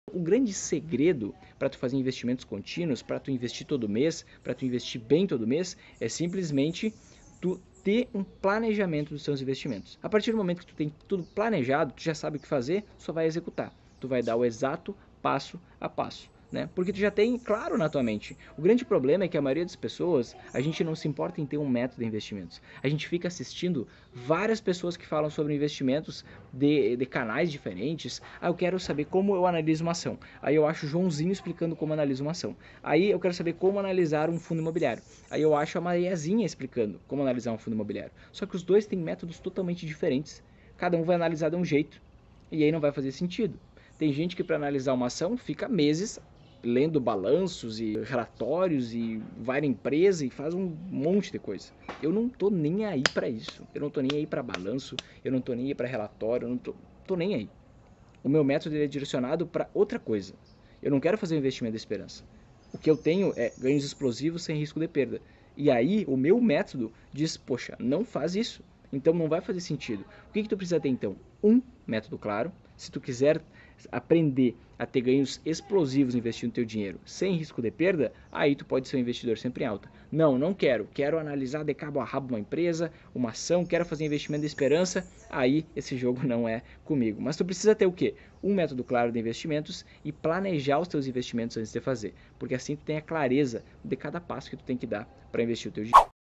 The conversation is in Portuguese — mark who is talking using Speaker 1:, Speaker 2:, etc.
Speaker 1: O grande segredo para tu fazer investimentos contínuos, para tu investir todo mês, para tu investir bem todo mês, é simplesmente tu ter um planejamento dos seus investimentos. A partir do momento que tu tem tudo planejado, tu já sabe o que fazer, só vai executar. Tu vai dar o exato passo a passo, né? Porque tu já tem claro na tua mente. O grande problema é que a maioria das pessoas, a gente não se importa em ter um método de investimentos. A gente fica assistindo várias pessoas que falam sobre investimentos de canais diferentes. Eu quero saber como eu analiso uma ação. Aí eu acho o Joãozinho explicando como analisa uma ação. Aí eu quero saber como analisar um fundo imobiliário. Aí eu acho a Mariazinha explicando como analisar um fundo imobiliário. Só que os dois têm métodos totalmente diferentes. Cada um vai analisar de um jeito. E aí não vai fazer sentido. Tem gente que para analisar uma ação fica meses lendo balanços e relatórios e vai na empresa e faz um monte de coisa. Eu não tô nem aí para isso. Eu não tô nem aí para balanço, eu não tô nem aí para relatório, eu não tô nem aí. O meu método é direcionado para outra coisa. Eu não quero fazer um investimento de esperança. O que eu tenho é ganhos explosivos sem risco de perda. E aí o meu método diz, poxa, não faz isso. Então não vai fazer sentido. O que tu precisa ter então? Um método claro. Se tu quiser aprender a ter ganhos explosivos investindo teu dinheiro sem risco de perda, aí tu pode ser um investidor sempre em alta. Não, não quero. Quero analisar de cabo a rabo uma empresa, uma ação, quero fazer investimento de esperança, aí esse jogo não é comigo. Mas tu precisa ter o quê? Um método claro de investimentos e planejar os teus investimentos antes de fazer, porque assim tu tem a clareza de cada passo que tu tem que dar para investir o teu dinheiro.